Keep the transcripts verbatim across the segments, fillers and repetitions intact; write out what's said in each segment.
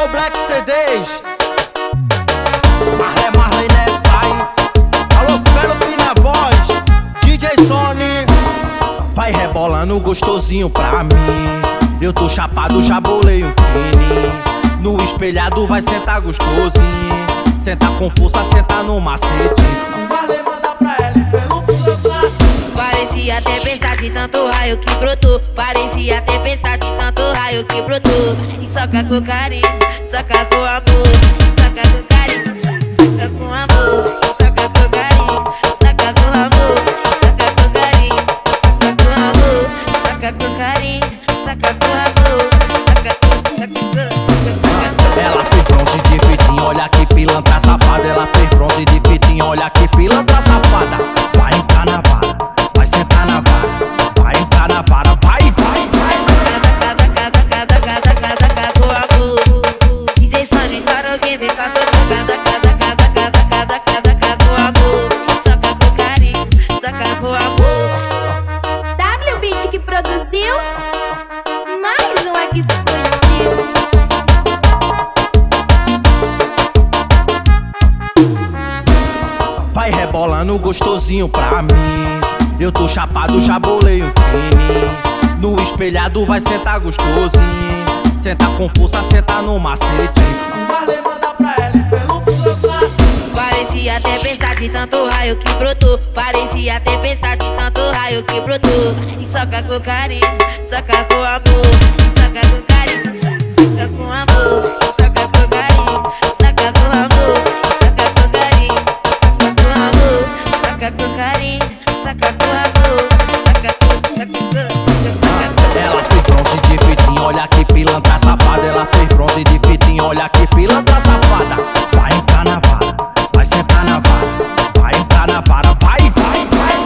Alô, Black C Ds. Marley, Marley, né, pai? Alô, Felipe na voz. D J Sony. Vai rebolando gostosinho pra mim. Eu tô chapado, já bolei um fininho. No espelhado vai sentar gostosinho. Senta com força, senta no macete. Marley manda pra ela e Felipe dançar. Parecia tempestade, tanto raio que brotou. Parecia tempestade, tanto raio que brotou. E soca com carinho, soca com amor. E soca com carinho, soca com amor. E soca com carinho, soca com amor. E soca com carinho, soca com amor. Soca com carinho, soca com amor. Soca com, soca com, soca com. Ela fez bronze de fitinha, olha que pilantra safada. Ela fez bronze de fitinha, olha que pilantra safada. Vai entrar na vara, vai sentar na vara, vai entrar na vara, vai, vai, vai. Com amor. D J Sony para o game pra tocar. Com amor. Soca com carinho, soca com amor. W Beat que produziu. Mais um aqui explodiu. Vai rebolando gostosinho pra mim. Eu tô chapado, já bolei um fininho. No espelhado vai sentar gostosinho. Senta com força, senta no macete. Marley manda pra ela e Felipe dançar. Parecia tempestade, tanto raio que brotou. Parecia tempestade, tanto raio que brotou. E soca com carinho, soca com amor. E soca com carinho, soca com amor. E soca com carinho, soca com amor. E soca com carinho, soca com amor. Soca com carinho, soca com amor. Soca com, soca com, soca com. Ela fez bronze de fitinha, olha que pilantra safada. Ela fez bronze de fitinha, olha que pilantra safada. Vai entrar na vara, vai sentar na vara, vai entrar na vara, vai, vai, vai.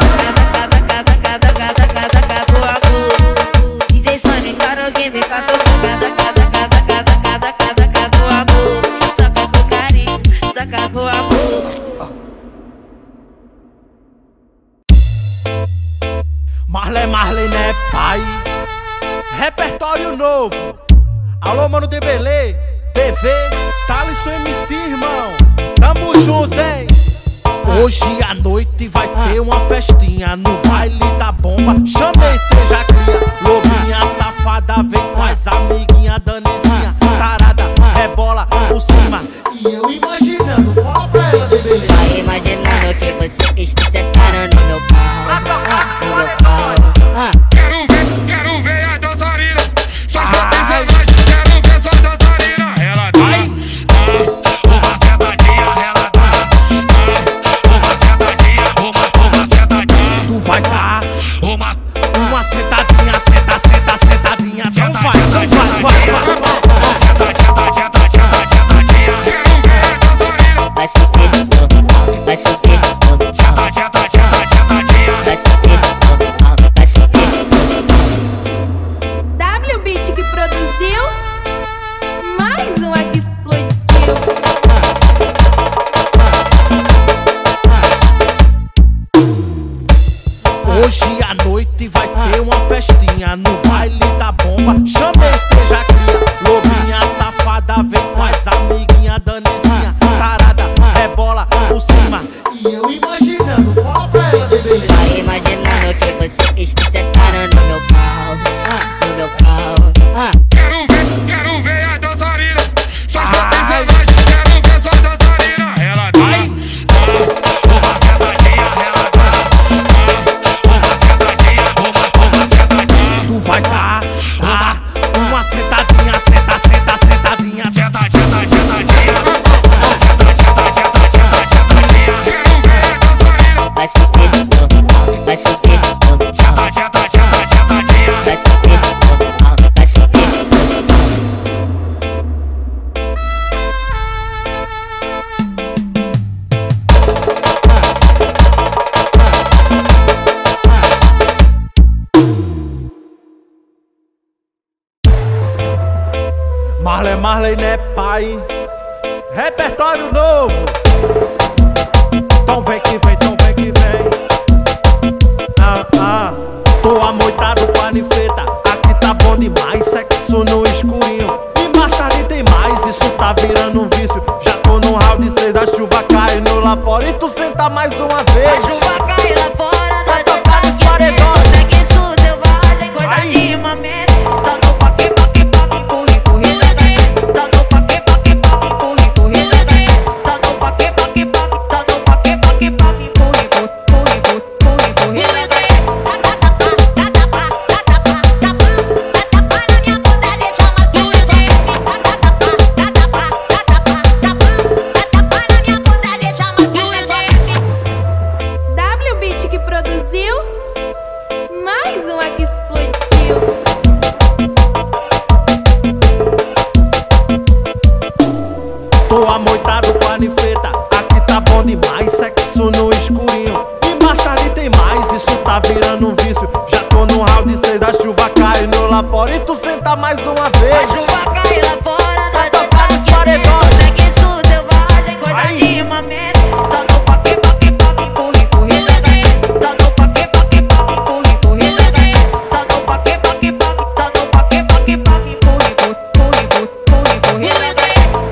Com amor. D J Sony para o game pra tocar. Com amor. Soca com carinho, soca com amor. Marley, Marley, né, pai? Repertório novo. Alô, mano de Belê, T V, Thalisson M C, irmão. Tamo junto, hein? Hoje à noite vai ter uma festinha no baile da bomba. Chamei, seja cria. Lobinha safada, vem com as amiguinhas. Danizinha, tarada, rebola por cima. E eu imaginando, fala pra ela, de Belê. Vai imaginando que você está sentando no meu pau. No meu pau. Quero ver, quero ver a dançarina. Só profissionais, quero ver sua dançarina. Ela dá, dá, uma sentadinha, ela dá, dá, uma sentadinha, uma, uma sentadinha. Tu vai dar Uma, uma sentadinha, senta, senta, sentadinha. Então vai, então vai, vai, vai. senta, senta, senta, senta, sentadinha. Quero ver a dançarina. Vai subir de novo, vai subir de novo. Senta, senta, senta, sentadinha. Vai subir de novo, vai subir de novo. W Beat que produziu. Mais um aqui explodiu. Hoje à noite vai ter uma festinha no baile da bomba. Chamei, seja cria. Lobinha safada, vem com as amiguinhas. Danizinha, tarada, rebola por cima. E eu imaginando, fala pra ela, de Belê. Vai imaginando que você está sentando no meu pau. No meu pau. Quero ver, quero ver a dançarina. Só profissionais, quero ver sua dançarina. Ela dá, dá, uma sentadinha, ela dá, dá, uma sentadinha, uma, uma sentadinha. Tu vai dar ah, uma sentadinha, senta, senta, sentadinha. Senta, senta, sentadinha. Senta, senta, senta, senta, sentadinha. Quero ver a dançarina. Vai subir de novo, vai subir de novo. Senta, senta, senta, sentadinha. Vai subir de novo, vai subir de novo. Marley, Marley, né, pai? Repertório novo. Então vem que vem, então vem que vem. Ah, ah. Tô amoitado com a ninfeta. Aqui tá bom demais, sexo no escurinho. E mais tarde tem mais, isso sentar mais uma A vez. chuva cai lá fora, nós tocar tocar nos aqui dentro. paredões. Segue isso, selvagem, coisa Aí. de mamete. Tanto pa que pa que pa que corre, corre, tanto pa que pa que pa que corre, corre, tanto pa que pa que pa que, tanto pa que pa que pa que corre, corre, corre, corre, corre, corre. W Beat que produziu, mais uma que explodiu. Tô amoitado com a ninfeta, aqui tá bom demais, sexo no escurinho. E mais tarde tem mais, isso tá virando um vício. Já tô no round seis, a chuva caindo lá fora e tu senta mais uma A vez. chuva cai lá fora, nós tocar tocar nos aqui paredões. dentro. Segue isso, selvagem, coisa Aí. de mamete. Tanto pa que pa que pa que corre, corre, tanto pa que pa que pa que corre, corre, tanto pa que pa que pa que, tanto pa que pa que pa que corre, corre, corre, corre, corre.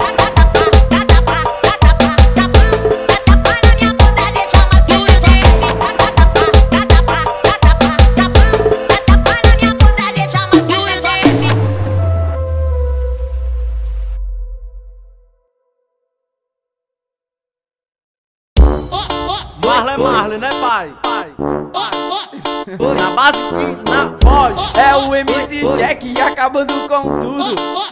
Marley é Marley, né pai? Pai. Na base e na voz. É o M C Jack acabando com tudo.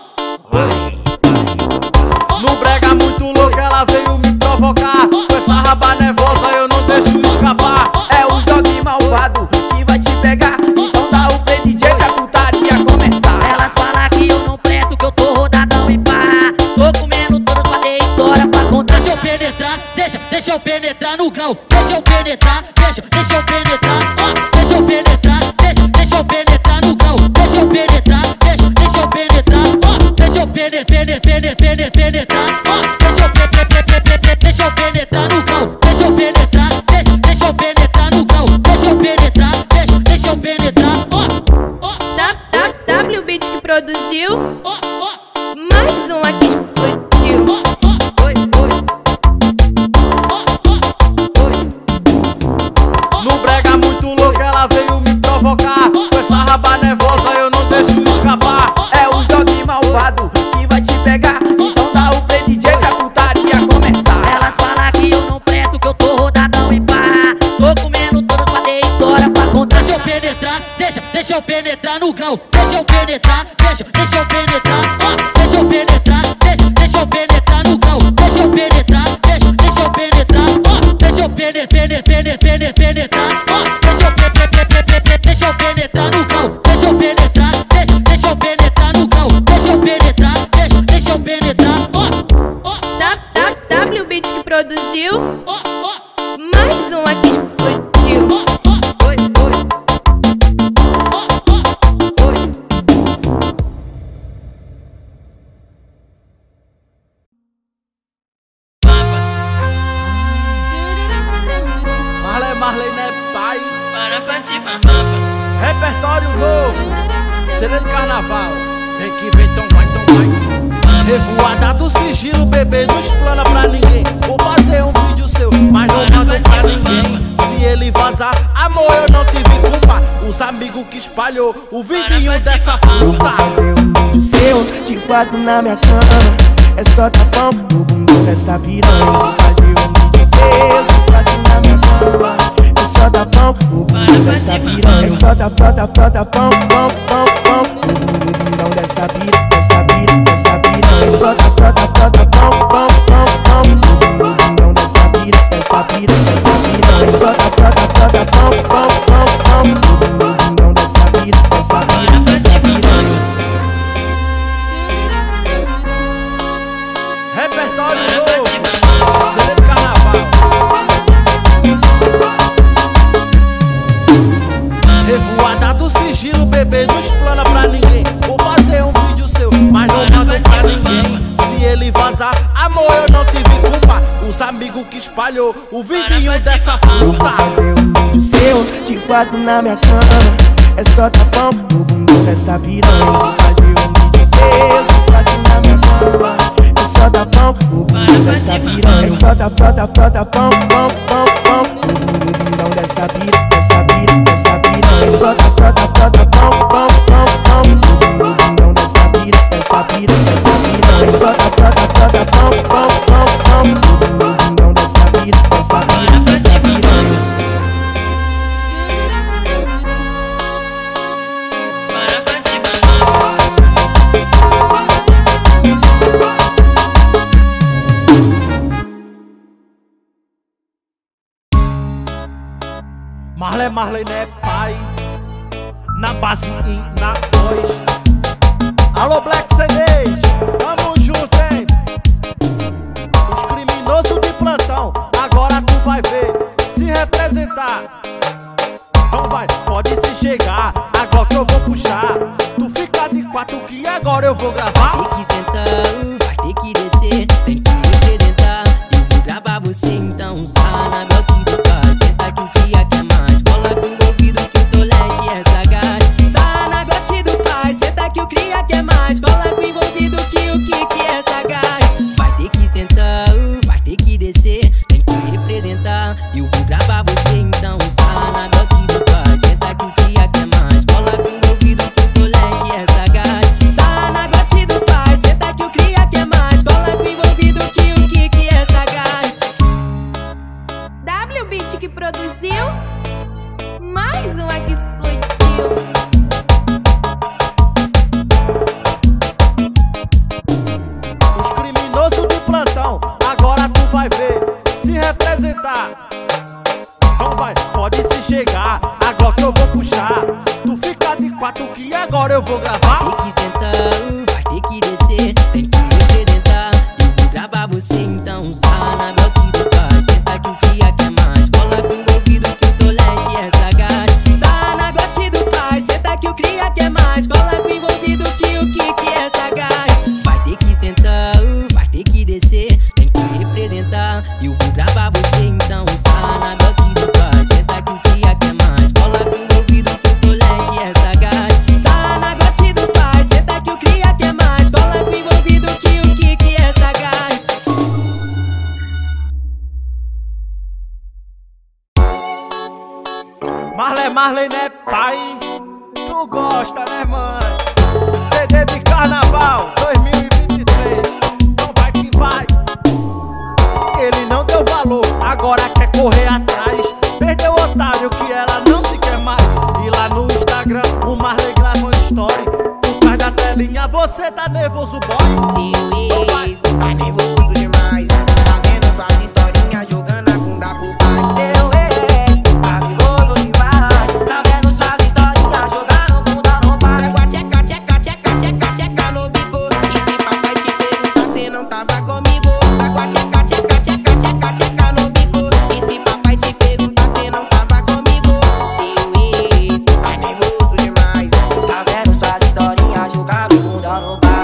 No brega muito louco, ela veio me provocar. Com essa raba nervosa eu não deixo escapar. É o dog malvado que vai te pegar. Então dá o play D J pra putaria começar. Elas falam que eu não presto, que eu tô rodadão em pá. Tô comendo todas pra ter história pra contar. Deixa eu penetrar, deixa, deixa eu penetrar no grau. Deixa eu penetrar, deixa, deixa eu penetrar. Ó, deixa eu penetrar, deixa, deixa eu penetrar no grau. Deixa eu penetrar, deixa, deixa eu penetrar. Ó, deixa eu pene, pene, pene, pene, penetrar. Ó, deixa eu pe, pe, pe, pe, pe, pe, deixa eu penetrar no grau. Deixa eu penetrar, deixa, deixa eu penetrar no grau. Deixa eu penetrar, deixa, deixa eu penetrar. Ó, ó, Da- da- W Beat que produziu, ó, ó, mais uma que explodiu. ó, ó. Oi, oi. No brega muito louco, ela veio me provocar. Com essa raba nervosa eu não deixo escapar. É o dog malvado que vai te pegar. Então dá o play D J pra putaria começar. Elas falam que eu não presto, que eu tô rodadão em pá. Tô comendo todas pra ter história pra contar. Deixa eu penetrar, deixa, deixa eu penetrar no grau. Deixa eu penetrar, deixa, deixa eu penetrar. Ó, deixa eu penetrar, deixa, deixa eu penetrar no grau. Deixa eu penetrar, deixa, deixa eu penetrar. Ó, deixa eu pene, pene, pene, pene, penetrar. Ó, deixa eu pe, pe, pe, pe, pe, pe, deixa eu penetrar no grau. Deixa eu penetrar, deixa, deixa eu penetrar no grau. Deixa eu penetrar, deixa, deixa eu penetrar. Ó, ó, Da- da- W Beat que produziu, ó, ó, mais uma que explodiu. ó, ó. Oi, oi. Marley é Marley, né pai? Repertório novo, sereno carnaval. Vem que vem, então vai, então vai. Revoada do sigilo, bebê, não explana pra ninguém. Vou fazer um vídeo seu, mas não mando pra ninguém. Se ele vazar, amor, eu não tive culpa. Os amigos que espalhou o vidinho dessa puta. Fazer um vídeo seu, de quatro na minha cama. É só tapão no bumbum dessa piranha. Vou fazer um vídeo seu, de quatro na minha cama. É só tapão no bumbum dessa piranha. É só tapão, tapão, tapão, pão, pão, pão. No bumbum dessa piranha, dessa piranha, dessa piranha. É só tapão, tapão, tapão, pão, pão, pão. No bumbum dessa piranha, dessa piranha, dessa piranha. É só tapão, tapão, tapão, pão, pão, pão. No bumbum dessa piranha, dessa piranha, dessa piranha. Repertório novo, sereno carnaval. Revoada do sigilo, bebê, não explana pra ninguém. Vou fazer um vídeo seu, mas não mando pra ninguém. Se ele vazar, amor, eu não tive culpa. Os amigos que espalhou o vidinho dessa puta. Fazer um vídeo seu, de quatro na minha cama. É só tapão no bumbum dessa piranha. Vou fazer um vídeo seu, de quatro na minha cama. É só tapão no bumbum dessa piranha. É só tapão, tapão, tapão, pão, pão, Marley, Marley, né, pai? Na base e na voz. Alô, Black C Ds, tamo junto, hein? Os criminosos de plantão, agora tu vai ver se representar. Então vai, pode se chegar, agora que eu vou puxar. Tu fica de quatro que agora eu vou gravar. Tem que sentar, vai ter que descer, tem que representar. Eu vou gravar você, então sarra na Glock do pai. Senta que o cria quer mais, cola com envolvido que o tolete é sagaz. Sarra na Glock do pai, senta que o cria quer mais, cola com envolvido que o Kiki é sagaz. Vai ter que sentar, vai ter que descer, tem que representar. Eu vou gravar você, então sarra na Glock do pai. Senta que o cria quer mais, cola com envolvido que o tolete é sagaz. Sarra na Glock do pai, senta que o cria quer mais, cola com envolvido que o Kiki é sagaz. W Beat que produziu, mais uma que explodiu. Os criminosos de plantão, agora tu vai ver se representar. Então vai, pode se chegar, agora que eu vou puxar. Tu fica de quatro que agora eu vou gravar. Tem que sentar, vai ter que descer, tem que representar. Eu vou gravar você, então sarra na Glock do pai. Senta que o cria quer mais, cola com envolvido que o tolete é sagaz. Sarra na Glock do pai, senta que o cria quer mais, cola com envolvido que o Kiki é sagaz. Vai ter que sentar, vai ter que descer, tem que representar. Eu vou gravar você, então sarra na Glock do pai. Senta que o cria quer mais, cola com envolvido que o tolete é sagaz. Sarra na Glock do pai, senta que o cria quer mais, cola com envolvido que o Kiki é sagaz. Marley, Marley, né, pai? Tu gosta, né, mãe? C D de Carnaval dois mil e vinte e três. Então vai que vai. Ele não deu valor, agora quer correr atrás. Perdeu o otário que ela não te quer mais. E lá no Instagram o Marley gravando story. Por trás da telinha você tá nervoso, boy? Seu ex tá nervoso demais, tá vendo suas historinhas jogando a bunda pro pai. Seu ex tá nervoso demais, tá vendo suas historinhas jogando bunda no pai. Pega a tcheca, tcheca, tcheca, tcheca, tcheca no bico. E se papai te perguntar, cê não tava comigo. Pega a tcheca, tcheca, tcheca, tcheca, tcheca no bico. E se papai te perguntar, cê não tava comigo. Seu ex tá nervoso demais, tá vendo suas historinhas jogando bunda no pai.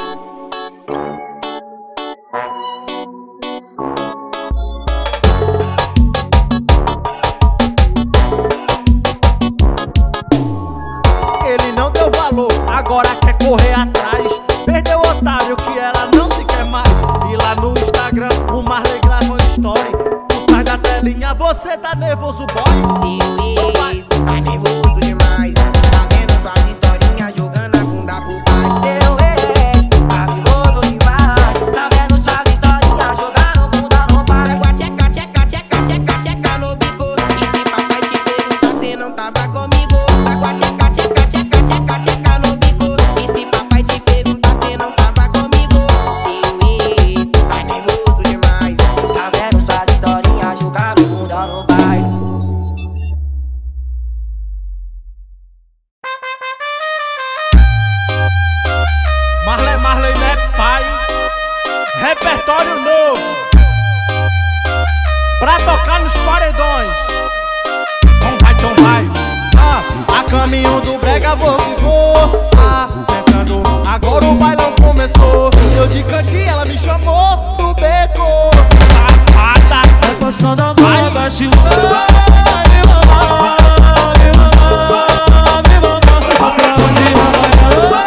Ele não deu valor, agora quer correr atrás. Perdeu o otário que ela não te quer mais. E lá no Instagram o Marley gravando story. Por trás da telinha você tá nervoso, boy? Seu ex tá nervoso demais, tá vendo suas historinhas jogando a bunda pro pai. Seu ex tá nervoso demais, tá vendo suas historinhas jogando bunda no pai. Pega a tcheca, tcheca, tcheca, tcheca, tcheca no bico. E se papai te perguntar, cê não tava comigo. Pega a tcheca, tcheca, tcheca, tcheca, tcheca no bico. E se papai te perguntar, cê não tava comigo. Seu ex tá nervoso demais, tá vendo suas historinhas jogando bunda no pai. Marley, Marley, né, pai? Repertório novo pra tocar nos paredões. Então vai, então vai. Ah, a caminho do brega vou que vou. Ah, sentando, agora o bailão começou. Eu de cantinho, ela me chamou do beco. Safada, Vai passando a vai. mão, baixinho. Vai, me mamar, me mamar, me mamar. Pra onde vai?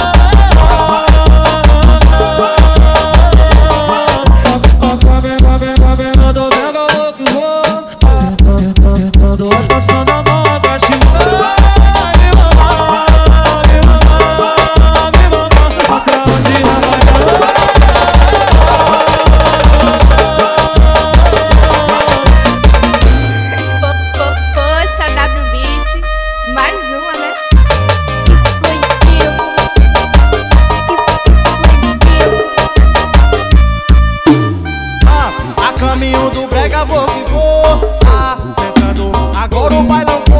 Vem, vem, vem, vem, manda pega o que vou. Tentando, vai passando a mão, baixinho. Vai, me mamar, me mamar, me mamar. Pra onde vai? Po- po- Poxa, W Beat, mais uma, né? Explodiu. Es- Explodiu. Ah, a caminho do brega vou que vou. Ah, sentando, agora o bailão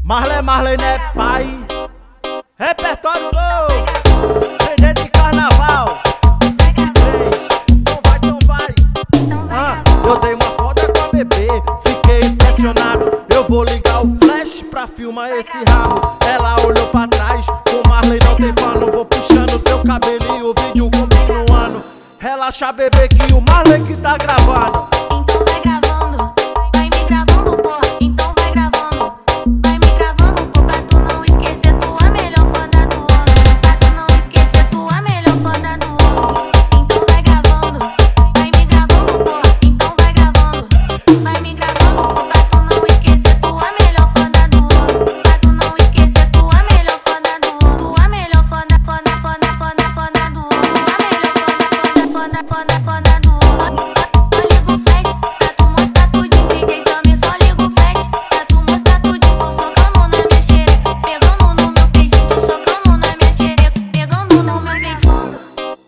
Marley, Marley, né, pai? Repertório novo, C D de carnaval. Então vai, então vai. Ah, eu dei uma foda com a bebê, fiquei impressionado. Eu vou ligar o flash pra filmar esse rabo. Ela olhou pra trás, o Marley não tem pano. Vou puxando teu cabelo e o vídeo continuando. Relaxa, bebê, que o Marley que tá gravando. Então vai gravando, vai me gravando, porra. Então vai gravando, vai me gravando, pô. Pra tu não esquecer tua melhor foda do ano. Pra tu não esquecer tua melhor foda do ano. Então vai gravando, vai me gravando, porra. Então vai gravando, vai me gravando, pô. Pra tu não esquecer tua melhor foda do ano. Pra tu não esquecer tua melhor foda do ano. Tua melhor foda, foda, foda, foda, foda do ano. Tua melhor foda, foda, foda, foda do ano. Só liga o flash pra tu mostrar tudinho, D J Samir. Só liga o flash pra tu mostrar tudinho. Tô socando na minha xereca, pegando no meu peitinho. Tô socando na minha xereca, pegando no meu peitinho.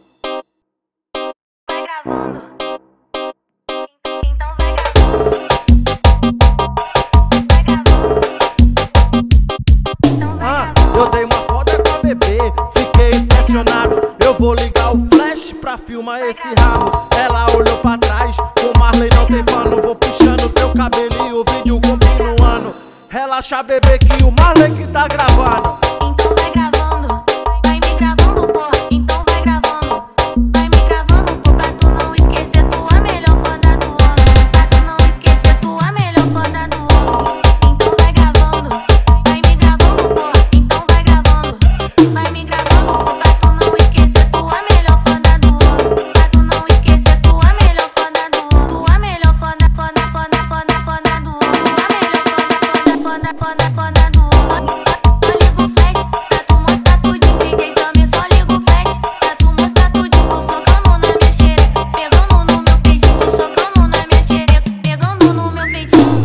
Vai gravando, então vai gravando, vai gravando, então vai Ah, gravando. eu dei uma foda com a bebê, fiquei impressionado. Eu vou ligar o flash pra filmar esse rabo. Ela olhou pra trás, o Marley não tem pano. Vou puxando teu cabelo e o vídeo continuando. Relaxa, bebê, que o Marley que tá gravando. Então vai gravando, vai me gravando, porra. Então vai gravando, vai me gravando, pô. Pra tu não esquecer tua melhor foda do ano. Pra tu não esquecer tua melhor foda do ano. Então vai gravando, vai me gravando, porra. Então vai gravando, vai me gravando, pô. Pra tu não esquecer tua melhor foda do ano. Pra tu não esquecer tua melhor foda do ano. Tua melhor foda, foda, foda, foda, foda do ano. Tua melhor foda, foda, foda, foda do ano. Só liga o flash pra tu mostrar tudinho, D J Samir. Só liga o flash pra tu mostrar tudinho. Tô socando na minha xereca, pegando no meu peitinho. Tô socando na minha xereca, pegando no meu peitinho.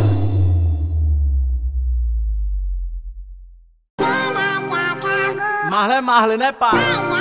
Marley, Marley, né, pai?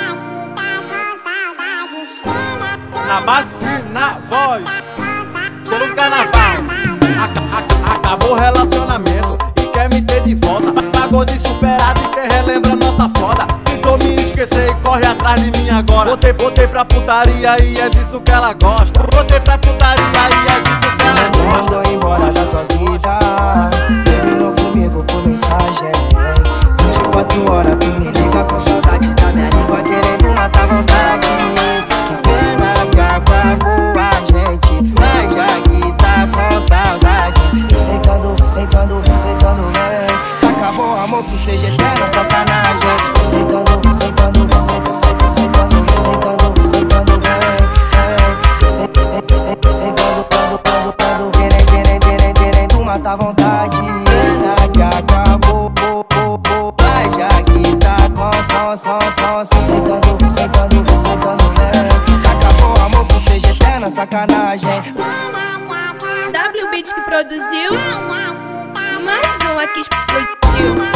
Na base e na voz. Cheiro do carnaval. Aca- aca- Acabou o relacionamento e quer me ter de volta. Pagou de superado e quer relembrar nossa foda. Tentou me esquecer e corre atrás de mim agora. Botei, botei pra putaria e é disso que ela gosta. Botei pra putaria e é disso que ela Tu gosta. mandou embora da tua vida, terminou comigo por mensagem. vinte e quatro horas tu me liga com saudade da minha língua, querendo matar a vontade. Que pena que acabou a gente, mas já que tá com saudade. Eu sei quando, sei quando, sei quando vem. Se acabou o amor que seja eterna sacanagem. Eu sei quando, sei quando, sei quando, sei quando, sei quando, sei quando, sei quando vem. Sei, sei, sei, sei, sei, sei, sei quando, quando, quando, quando querem, querem, querem, querendo matar a vontade. Pena que acabou, oh, oh, oh, mas já que tá com som, som, som, som. Sei quando, sei quando, sei quando vem. Se acabou o amor que seja eterna sacanagem. W Beat que produziu. Mais um aqui explodiu.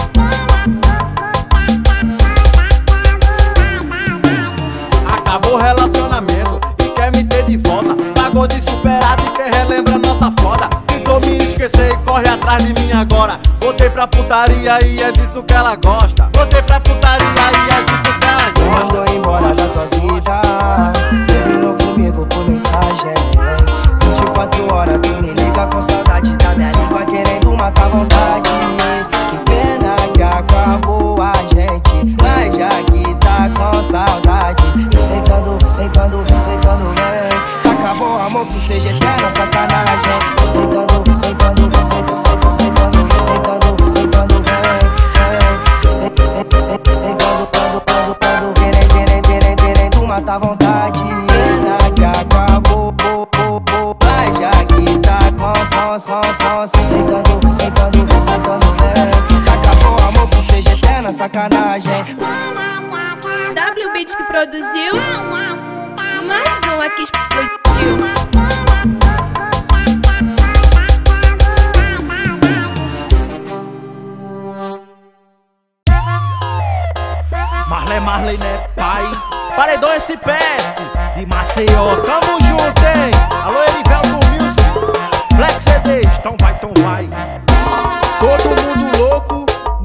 Acabou o relacionamento e quer me ter de volta. Pagou de superado e quer relembrar nossa foda. Tentou me esquecer e corre atrás de mim agora. Botei pra putaria e é disso que ela gosta. Botei pra putaria e é disso que ela Tu gosta. mandou embora da tua vida, terminou comigo por mensagem. vinte e quatro horas tu me liga com saudade da minha língua, querendo matar a vontade. Que pena que acabou a gente, mas já que tá com saudade. Eu sei quando, sei quando, sei quando vem. Se acabou o amor que seja eterna sacanagem. Eu sei quando, sei quando, sei quando, sei quando, sei quando, sei quando, sei quando vem. Sei, sei, sei, sei, sei, sei quando, quando, quando, quando querem, querem, querem, querendo matar a vontade. Pena que acabou, oh, oh, oh, mas já que tá com som, som, som, som. Sei quando, sei quando, sei quando vem. Se acabou o amor que seja eterna sacanagem. W Beat que produziu. Mais um aqui explodiu. Marley, Marley, né, pai? Paredão S P S de Maceió, tamo junto, hein? Alô, Erivelto Music, Black C Ds, então vai, então vai. Todo mundo louco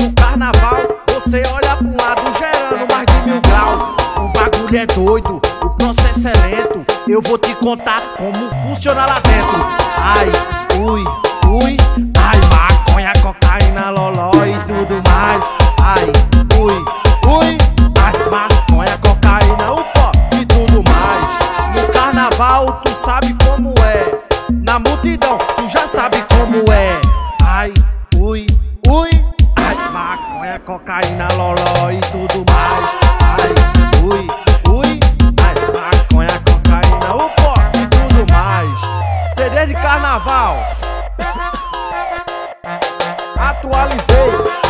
vou te contar como funciona lá dentro. Ai, ui, ui, ai, maconha, cocaína, loló e tudo mais. Ai, ui, ui, ai, maconha, cocaína, o pó e tudo mais. No carnaval tu sabe como é, na multidão tu já sabe como é. Ai, ui, ui, ai, maconha, cocaína, loló e tudo mais. Ai, ui, ui, ai, maconha, cocaína, o pó e tudo mais. C D de carnaval. Atualizei.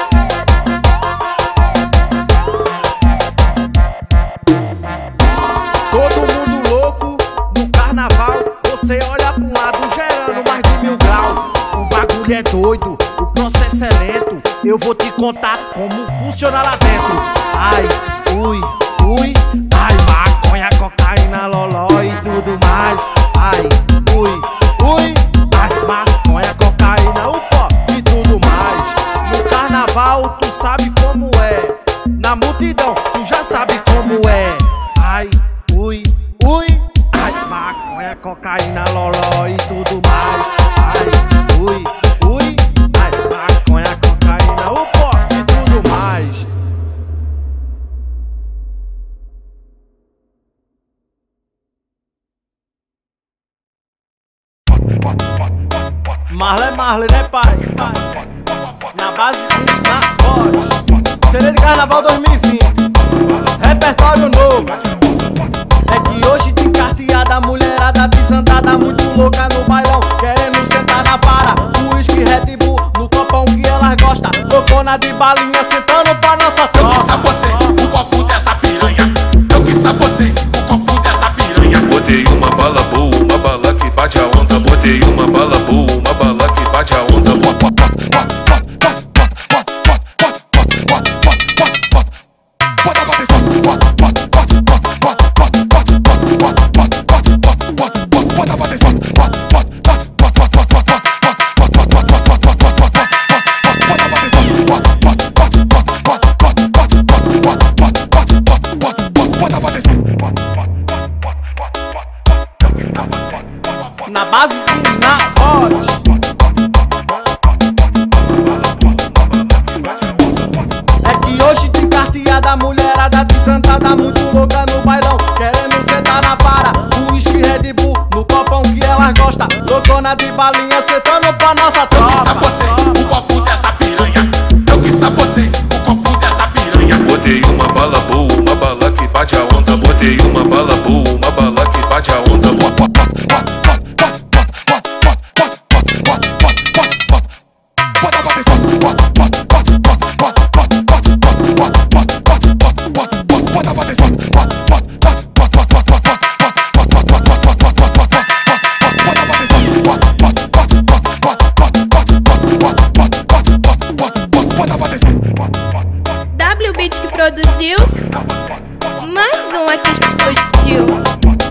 Todo mundo louco no carnaval. Você olha pra um lado gerando mais de mil graus. O bagulho é doido, o processo é lento. Eu vou te contar como funciona lá dentro. Ai, ui, ui, ai, maconha, cocaína, loló e tudo mais. Ai, ui, ui, ai, maconha, cocaína, o pó e tudo mais. No carnaval tu sabe como é, na multidão tu já sabe como é. Ai, ui, ui, ai, maconha, cocaína, loló e tudo mais. Ai, ui, ui, ai, maconha, cocaína, o pó e tudo mais. Marley, Marley, né, pai? Na base e na voz. C D de carnaval dois mil e vinte. Repertório novo. É que hoje tem carteada, mulherada desantada, muito louca no bailão, querendo sentar na vara. Whisky, Red Bull, no copão que elas gostam. Loucona de balinha, sentando pra nossa tropa. Eu que sabotei o copo dessa piranha. Eu que sabotei o copo dessa piranha. Botei uma bala boa, uma bala que bate a onda. Botei uma bala boa, uma bala que bate a onda. Na base e na voz. É que hoje tem carteada, mulherada desantada, muito louca no bailão, querendo sentar na vara. Whisky, Red Bull, no copão que elas gostam. Loucona de balinha, sentando pra nossa tropa. Eu que sabotei o copo dessa piranha. Eu que sabotei o copo dessa piranha. Botei uma bala boa, uma bala que bate a onda. Botei uma bala boa, uma bala que bate a onda. W Beat que produziu, mais um aqui explodiu.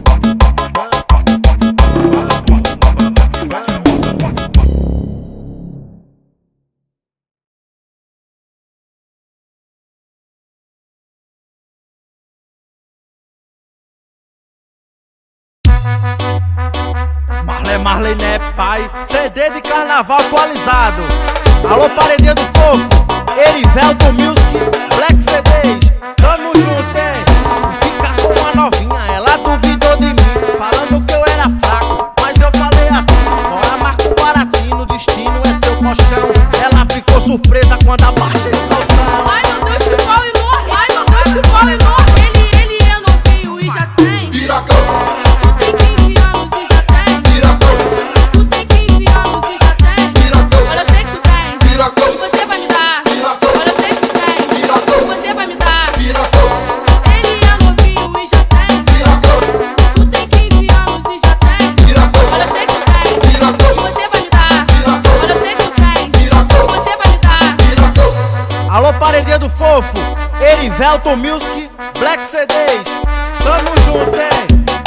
Marley, Marley, né, pai? C D de carnaval atualizado. Alô, paredinha do fofo, Erivelto Music, Black C Ds. Tamo junto, hein? Fica com uma novinha, ela duvidou de mim, falando que eu era fraco, mas eu falei assim: bora, Marco Baratino, destino é seu colchão. Ela ficou surpresa quando abaixa esse calção. Ai meu Deus, que pau enorme! Ai meu Deus, que pau enorme! Ele, ele é novinho e já tem Piracão. Tu tem quinze anos e já tem Piracão. Tu tem quinze anos e já tem Piracão. Olha, eu sei que tu tem Piracão. E você vai me dar Piracão. Olha, eu sei que tu tem Piracão. E você vai me dar Piracão. Ele é novinho e já tem Piracão. Tu tem quinze anos e já tem Piracão. Olha, eu sei que tu tem Piracão. E você vai me dar Piracão. Olha, eu sei que tu tem Piracão. E você vai me dar Piracão. Alô, paredinha do fofo, Erivelto Music, Black C Ds. Tamo junto, hein?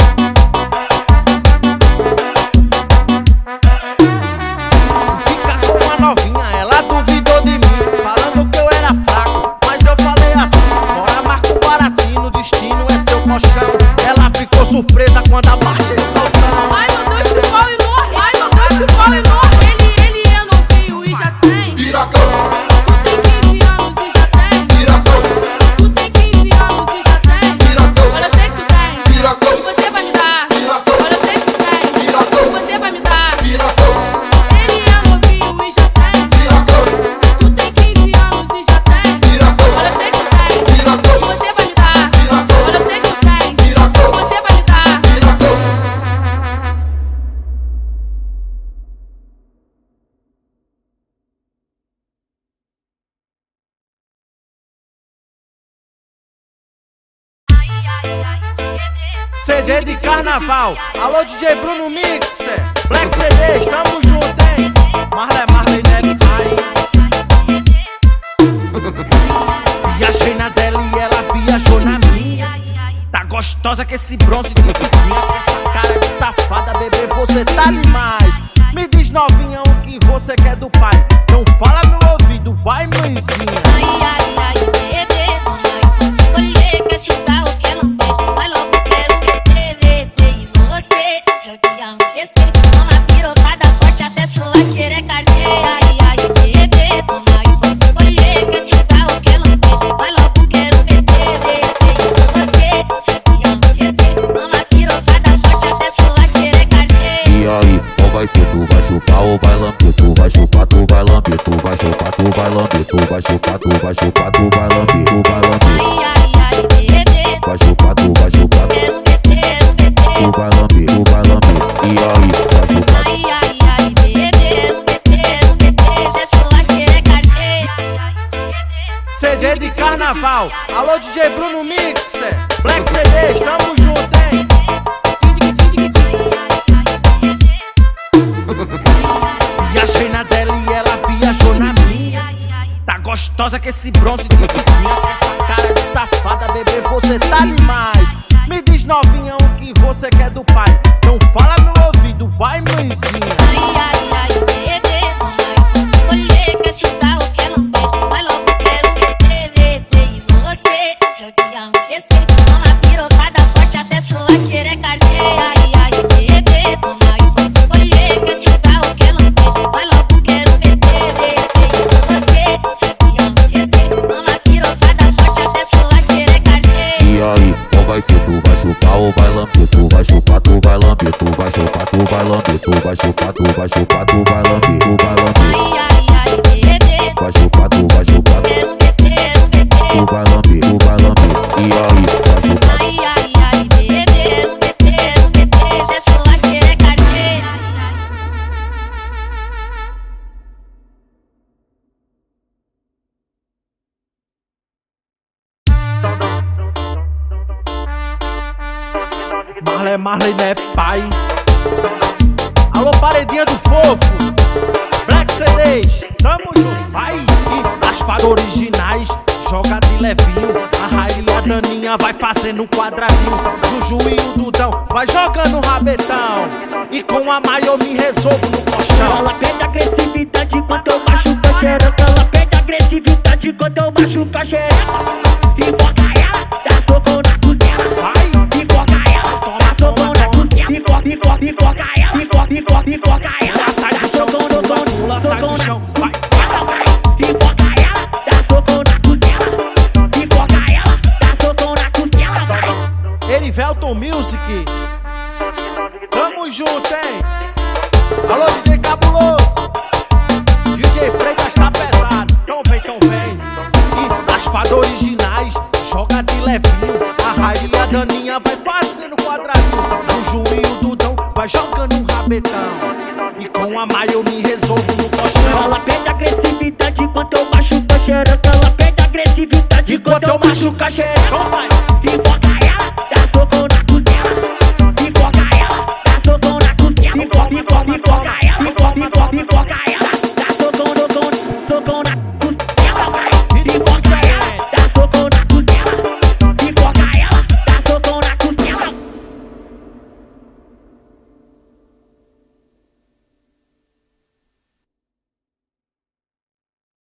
Fica com uma novinha, ela duvidou de mim, falando que eu era fraco, mas eu falei assim: bora, Marco Baratino, destino é seu colchão. Ela ficou surpresa quando abaixa esse de carnaval. Alô, D J Bruno Mixer, Black C Ds, tamo junto, hein? Marley, Marley, né, pai? Viajei na dela e ela viajou na minha. Tá gostosa que esse bronze de piquinha, com essa cara de safada, bebê, você tá demais. Me diz, novinha, o que você quer do pai? Não fala no ouvido, vai, mãezinha. Ai, ai, ai, bebê, mamãe, escolher que esse carro que ela tem. Vai logo, quero meter, meter em você. Eu te amo, esse uma pirocada forte até sua xereca alheia. Ai, ai, bebê, mamãe, escolher que esse carro que ela tem. Vai logo, quero meter, meter em você. Eu te amo, esse uma pirocada forte até sua xereca alheia. E aí, qual vai ser? Tu vai chupar ou vai lamber? Tu vai chupar, tu vai lamber. Tu vai chupar, tu vai lamber. Tu vai chupar, tu vai chupar, tu vai lamber. Tu vai lamber. Ai, ai, ai, bebê, vai chupar, tu vai chupar. quero meter, meter. Tu vai lamber, tu vai lamber. E aí, vai chupar. Ai, ai, ai, bebê, meter, meter, até sua xereca alheia. C D de carnaval. Alô, D J Bruno Mixer, Black C Ds, tamo junto, hein? Viajei na dela e ela viajou na minha. Tá gostosa que esse bronze de piquinha, com essa cara de safada, bebê, você tá demais. Me diz, novinha, o que você quer do pai? Não fala no ouvido, vai, mãezinha. Ai, ai, ai, bebê, mamãe, escolher que esse carro que ela tem. Vai logo, quero meter, meter em você. Eu te amo, esse uma pirocada forte até sua xereca alheia. Ai, ai, bebê, mamãe, escolher que esse carro que ela tem. Vai logo, quero meter, meter em você. Eu te amo, esse uma pirocada forte até sua xereca alheia. E aí, qual vai ser? Tu vai chupar ou vai lamber? Tu vai chupar, tu vai lamber. Tu vai chupar, tu vai lamber. Tu vai chupar, tu vai chupar, tu vai lamber. Tu vai lamber. Ai, ai, ai, bebê, Vai chupar, tu vai chupar. quero meter, meter. Tu vai lamber, tu vai lamber. E aí, vai chupar. Ai, ai, ai, bebê, meter, meter, até sua xereca alheia. Marley, Marley, né, pai? Alô, paredinha do fofo, Black C Ds, tamo junto, vai! E as fadas originais, joga de levinho. A Raíla e a Daninha vai fazendo quadradinho. Juju e o Dudão vai jogando rabetão. E com a maior me resolvo no colchão. Ela perde a agressividade quando eu machuco a xereca. Ela perde a agressividade quando eu machuco a xereca. Enfoca ela, dá soco na costela. Vai! Enfoca ela, dá soco na costela. Enfoca, enfoca, enfoca ela. Enfoca, enfoca, enfoca ela. Ela sai do chão, pula, pula, sai do chão. Vai! Ela vai, enfoca ela, dá soco na costela. Enfoca ela, dá soco na costela. Vai. Erivelton Music, tamo junto, hein? Alô, D J Cabuloso, D J Freitas tá pesado. Então vem, então vem. E as fadas originais, joga de levinho. A Raíla e a Daninha vai fazendo quadradinho. O Juju e o Dudão vai jogando um rabetão. E com a maio me resolvo no colchão. Ela perde a agressividade quando eu machuco a xereca. Ela perde a agressividade Enquanto eu machuco a xereca.